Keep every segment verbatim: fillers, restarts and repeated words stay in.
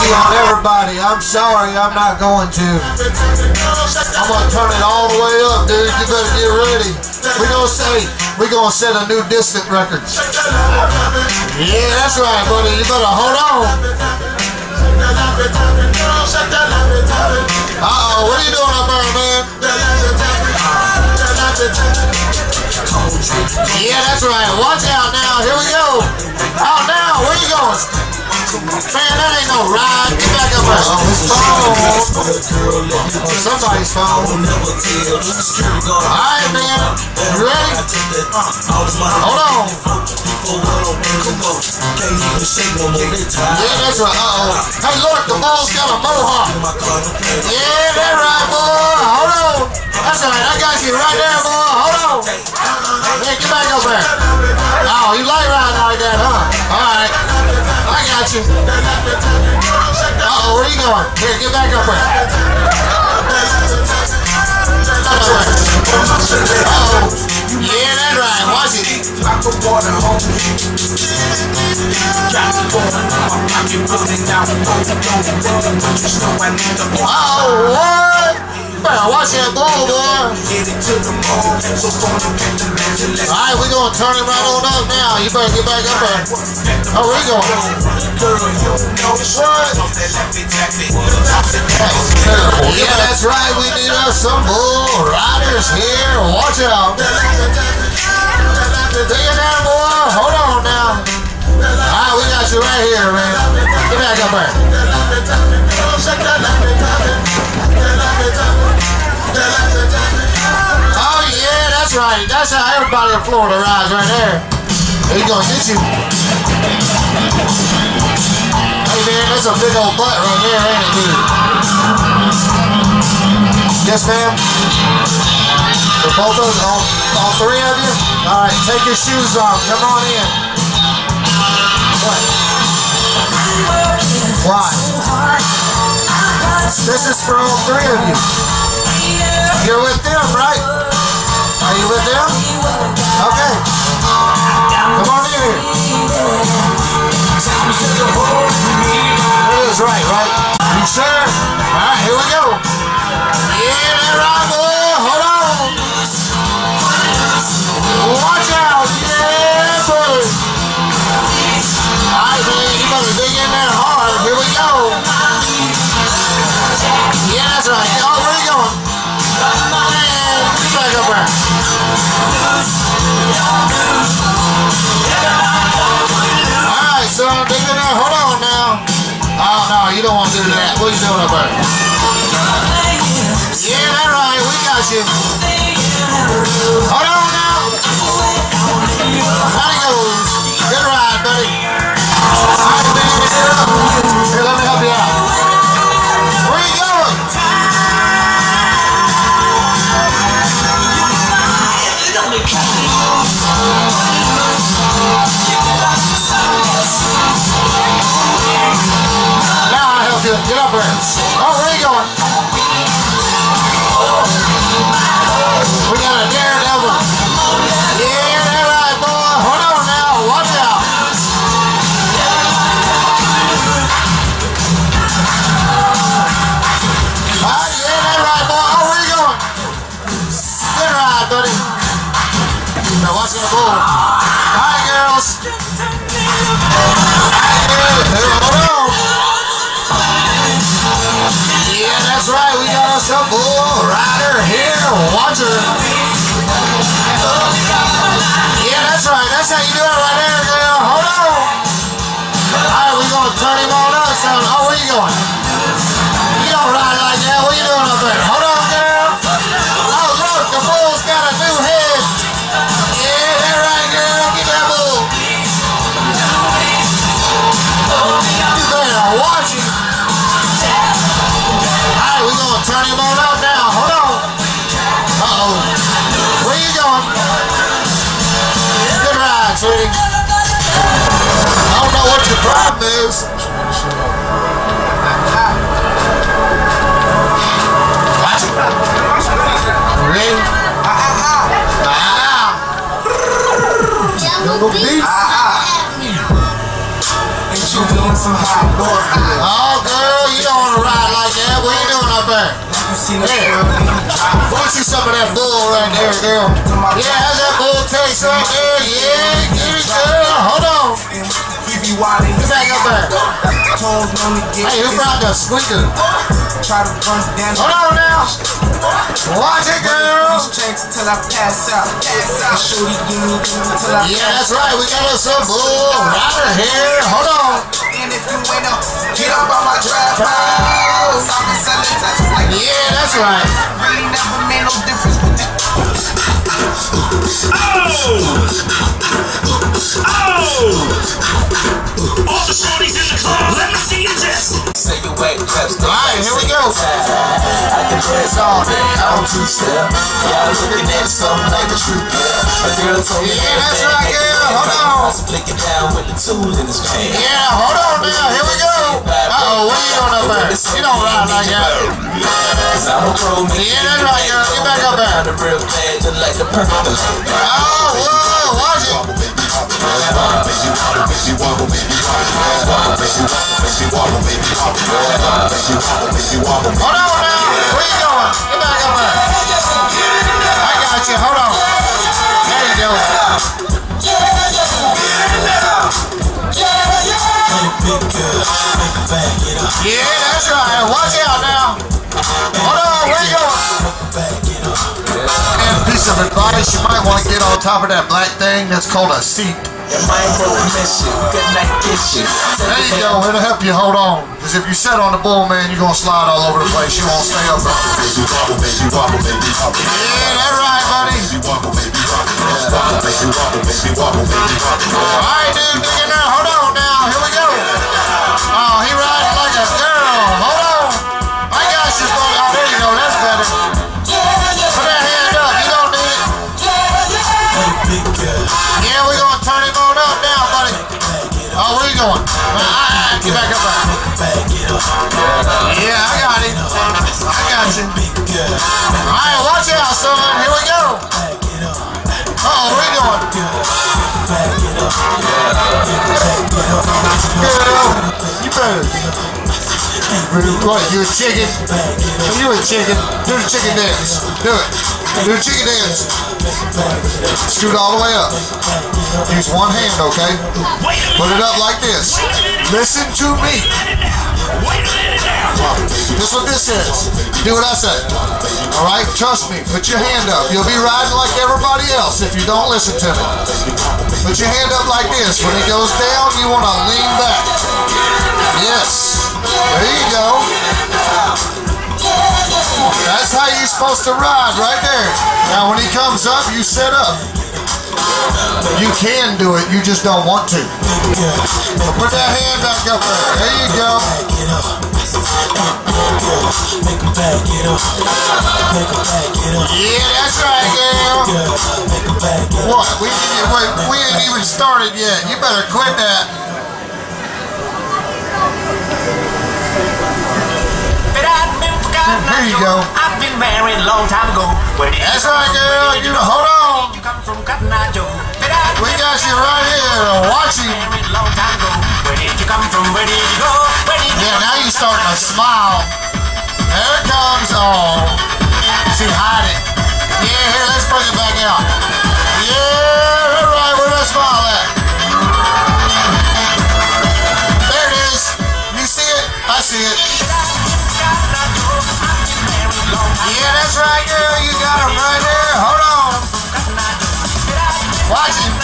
easy on everybody. I'm sorry, I'm not going to. I'm gonna turn it all the way up, dude. You better get ready. We're gonna say, we're gonna set a new distant record. Yeah, that's right, buddy. You better hold on. Uh-oh, what are you doing up there, man? Yeah, that's right. Watch out now. Here we go. Oh, now, where you going? Man, that ain't no ride. Get back up there. Oh, his phone. Or somebody's phone. Alright, man. You ready? Hold on. Yeah, that's right. Uh-oh. Hey, look, the ball's got a mohawk. Yeah, that's right, boy. Hold on. That's right. I got you right there, boy. Hold on. Hey, get back up there. Oh, you like riding like that, huh? Alright. I got you. Uh-oh, where you going? Here, get back up there. Uh-oh. Yeah, that's right. Watch it. Uh-oh, what? Better watch that ball, boy. Alright, we're going to turn it right on up now. You better get back up there. Oh, where you going? What? Yeah, that's right. We need us some bull riders here. Watch out. Take it down, boy. Hold on now. Alright, we got you right here, man. Get back up there. Oh yeah, that's right. That's how everybody in Florida rides right there. He's gonna get you. Hey man, that's a big old butt right there, ain't it, dude? Yes, ma'am. For both of us, all, all three of you? Alright, take your shoes off. Come on in. What? Why? This is for all three of you. You're with them, right? Are you with them? Okay. Come on in here. It is right, right? You sure? Alright, here we go. Yeah, that's right, boy. Hold on. Watch out. Yeah, boy. Alright, man. You better dig in there hard. Here we go. Yeah, that's right. Oh, where you going? Back up there. Alright, son, dig in there. Hold on now. Oh, no, you don't want to do that. What are you doing up there? Yeah, that's right. We got you. Hold on now. How it goes? Good ride, buddy. Alright, man, get up. Here, let me help you out. Where are you going? Now I'll help you. Get up there. Oh, where are you going? We got a daredevil. Yeah, that's right, boy. Hold on now. Watch out. Ah, yeah, that's right, boy. Oh, where you going? Good ride, buddy. Now watch that bull. Hi, girls. Hold on. Yeah, that's right. We got us a bull rider here. Watch her. Yeah, that's right. That's how you do it right there, girl. Hold on. Alright, we're going to turn him on up, son. Oh, where you going? You don't ride like that. What are you doing up there? Hold on, girl. Oh, look. The bull's got a new head. Yeah, that's right, girl. Get that bull. You better watch him. Alright, we're going to turn him on up now. Hold on. Uh-oh. Where you going? Good ride, sweetie. I don't know what your problem is. Watch it. You ready? Ah. Jungle beats. Ah. Ain't you doing some hot boy? Oh, girl. Yeah. Want you some of that bull right there, girl. Yeah, how's that bull taste right there? Yeah, give it, girl. Hold on. Get back up there. Hey, who brought the squeaker? Hold on now. Watch it, girl. Yeah, that's right. We got us some bull rider here. Hold on. Yeah, that's right. All the shorties in the club, let me see you just. Alright, here we go. It's all day. I don't two-step. Y'all looking at something like a true girl. Yeah, that's right, girl. Hold on. Yeah, hold on now. Here we go. Uh-oh, what are you doing up there? You don't ride like that. Yeah, that's right, girl. Get back up there. Oh, whoa, watch it. Hold on now. Where you going? Get back up there. I got you. Hold on. There you go. Yeah, that's right. Watch out now. Hold on. Where you going? And a piece of advice, you might want to get on top of that black thing that's called a seat. There you go, it'll help you hold on. Because if you sit on the bull, man, you're going to slide all over the place. You won't stay up there. Yeah, that's right, buddy. Alright, dude, dig in there. Hold on now. Here we go. Oh, he riding like a girl. Hold on. I got you. Oh, there you go. That's better. Put that hand up. You don't need it. Yeah, we're going to turn him on up now, buddy. Oh, where you going? Uh, get back up there. Yeah, I got him. I got you. Alright, watch out, son. Here we go. Uh-oh, where you going? Girl, you better. What, you a chicken? You a chicken. Do the chicken dance. Do it. Do the chicken dance. Scoot all the way up. Use one hand, okay? Put it up like this. Listen to me. This is what this is. Do what I say. Alright? Trust me. Put your hand up. You'll be riding like everybody else if you don't listen to me. Put your hand up like this. When it goes down, you want to lean back. Yes. There you go. That's how you're supposed to ride right there. Now when he comes up, you sit up. You can do it, you just don't want to. So put that hand back up there. There you go. Yeah, that's right, girl. What? We ain't, wait, we ain't even started yet. You better quit that. There you go. I've been married a long time ago. That's right, girl. You hold on. You come from Cotton Eye Joe. We got you right here watching. Long time ago. Where did you come from? Where did you go? Where did you Yeah, now you're starting to smile. There it comes. Oh. See, hide it. Yeah, here, let's bring it back out. Yeah, all right. Where's that smile at? There it is. You see it? I see it. Yeah, that's right, girl. You got him right there. Hold on. Watch him.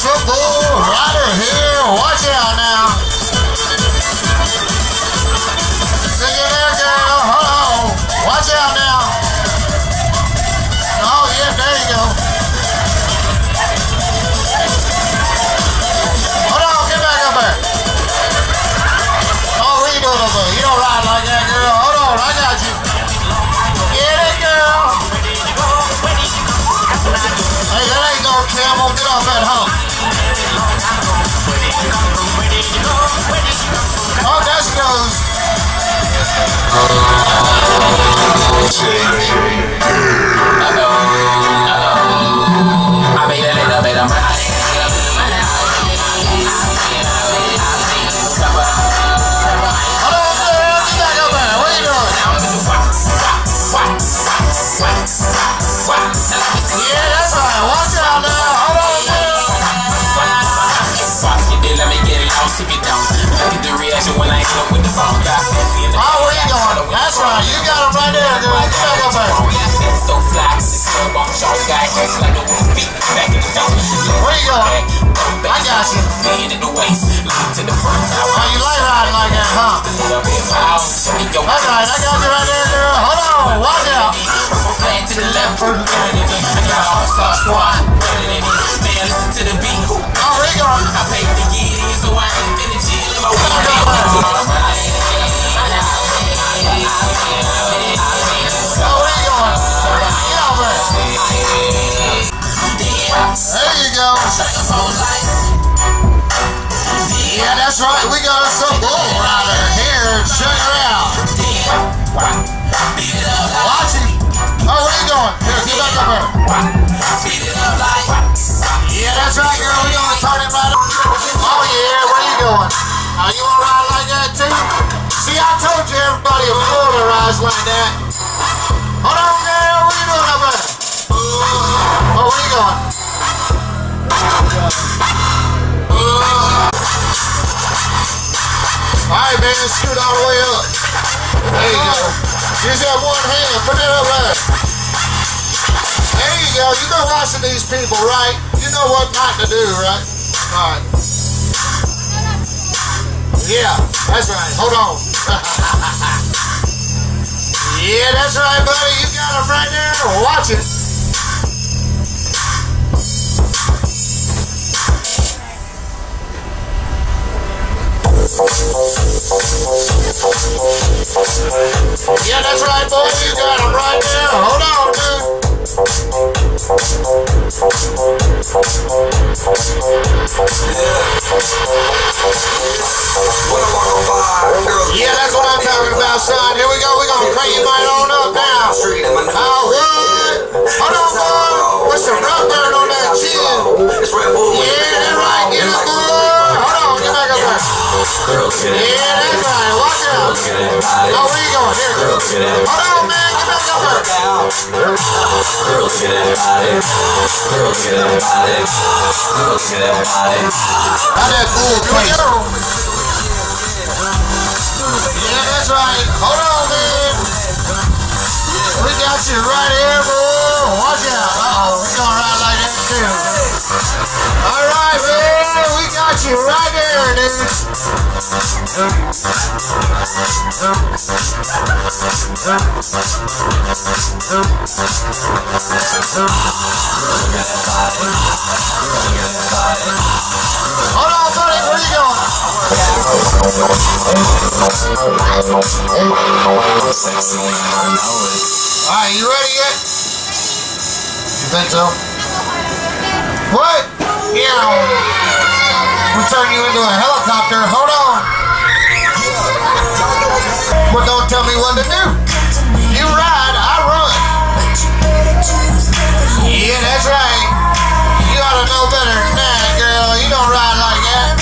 some bull rider here. Watch out now. See you there, girl. Hold on. Watch out now. Oh, yeah, there you go. Hold on, get back up there. Oh, what are you doing over there? You don't ride like that, girl. Hold on, I got you. Get it, girl. Hey, that ain't no camel. Get off that hump. Oh, that's goes. I made a little bit of money. Hold on, girl. Get back up there. What are you doing? Yeah, that's right. Watch out now. Hold on, girl. Let me get lost if you don't. Look at the reaction when I hit up with the phone. Oh, where you going? That's right. You got him right there, girl. Get back up there. So fly, the club on short guy, just like a feet back in the door. Where you going? I got you. Lean in the waist, lean to the front. Oh, you like riding like that, huh? That's right. I got you right there, girl. Hold on. Watch out. Plan to the left, I got all star squad. Man, listen to the beat. Oh, where you going? I paid to get in, so I ain't finna chill in my way. Oh, where you going? Get over there. There you go. Yeah, that's right. We got us some bull rider here. Check her out. Watch him. Oh, where you going? Here, get back up here. Yeah, that's right, girl. We gonna turn him right up. Oh, yeah. Where you going? Now, you wanna ride like that, too? See, I told you everybody in Florida rides like that. Hold on, girl. What you doing up there? Oh, where you going? Alright, man, scoot all the way up. There you go. Use that one hand. Put it up there. There you go. You've been watching these people, right? You know what not to do, right? Alright. Yeah, that's right. Hold on. Yeah, that's right, buddy. You got him right there. Watch it. Yeah, that's right, boy. You got him right there. Hold on, dude. Yeah, that's what I'm talking about, son. Here we go. We're going to crank you right on up now. Oh, what? Hold on, boy. What's the rub burn on that chin? Yeah, that's right. Get it, boy. Hold on. Get back up there. Yeah, that's right. Watch out. Oh, where you going? Here. Hold on, man. Get back up there. Girl, look at that body. Girl, look at that body. Girl, look at that body. How that bull crazy? Yeah, that's right. Hold on, man. We got you right here, boy. Watch out. Uh-oh, we're gonna ride like that, too. All right, man. We got you right there, dude. Hold on, buddy. Where you going? Alright, you ready yet? You think so? What? Yeah. We'll turn you into a helicopter. Hold on. But don't tell me what to do. You ride, I run. Yeah, that's right. You ought to know better than that, girl. You don't ride like that.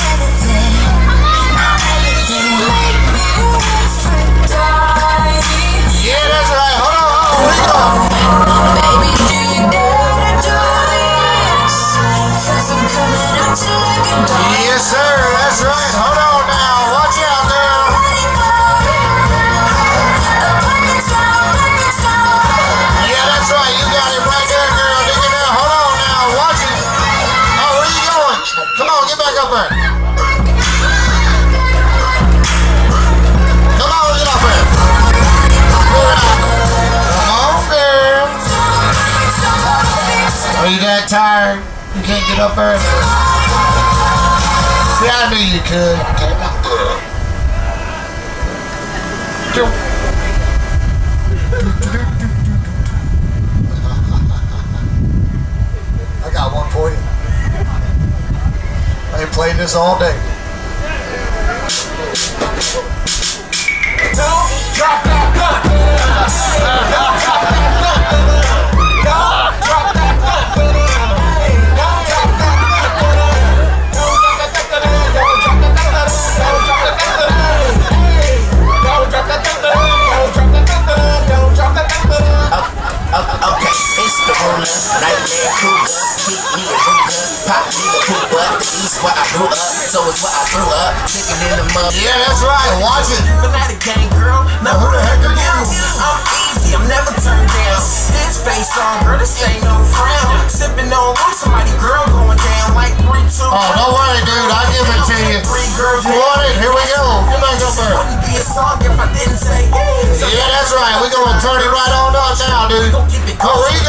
Yeah, that's right. Hold on, hold on. Where you going? Baby, do you dare to do this? 'Cause I'm coming at you like a dog. Yes, sir. That's right. Hold on now. Watch out, girl. Ready for it? up there. Come on, get up there. Come on, girl. Are you that tired? You can't get up there? See, I knew you could. I got one for you. I ain't playing this all day. Don't drop that gun. Don't drop that gun. Don't drop that gun. Don't drop that gun. Don't drop that gun. Don't drop that gun. Don't drop that gun. Don't drop that gun. Don't drop that gun. Don't drop that gun. Okay, it's the ruler, nightmare cougar, keep me a ruler, pop me the cougar, the east where I grew up, so it's what I grew up, chicken in the mud. Yeah, that's right, watch it. Fanatic gang girl, now who the heck are you? I'm easy, I'm never turned down. This face on, girl, this ain't no frown. Sipping on one, somebody girl going down like three, two. Oh, don't worry, dude, I'll give it to you. Three girls, You want it? Here we go. Get back up there. wouldn't be a song if I didn't say, hey. Yeah, that's right. We're gonna turn it right on up now, dude. Don't keep it Oh, where you